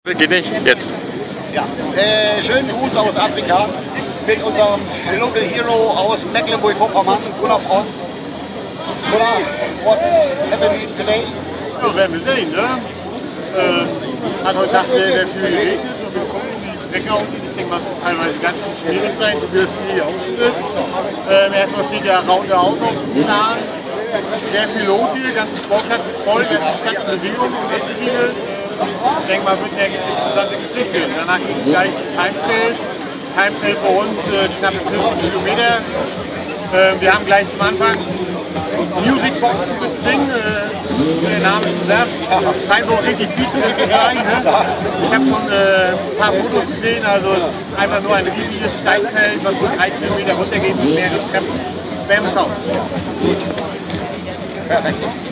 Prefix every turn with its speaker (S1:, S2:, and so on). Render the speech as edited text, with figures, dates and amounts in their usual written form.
S1: Geht nicht, jetzt.
S2: Ja, schönen Gruß aus Afrika mit unserem Local Hero aus Mecklenburg-Vorpommern, Gunnar Frost. Gunnar, what's happening today?
S3: Ja, werden wir sehen, ne? Hat heute Nacht sehr, sehr viel geregnet und wir gucken, wie die Strecke aussieht. Ich denke mal, es wird teilweise ganz schön schwierig sein, so wie das hier aussieht. Erstmal steht der Round der Haus auf dem Plan. Sehr viel los hier, der ganze Sportplatz ist voll, die ganze Stadt in Bewegung und Endriegel. Ich denke mal, wird eine interessante Geschichte. Danach geht es gleich zum Time Trail. Time Trail für uns knappe 50 Kilometer. Wir haben gleich zum Anfang Music Box zu bezwingen. Der Name ist gesagt, scheint wohl richtig Beat zu sein. Ne? Ich habe schon ein paar Fotos gesehen, also es ist einfach nur ein riesiges Steinfeld, was wohl 3 Kilometer runtergeht mit mehreren Treppen. Werden wir schauen.
S2: Perfekt.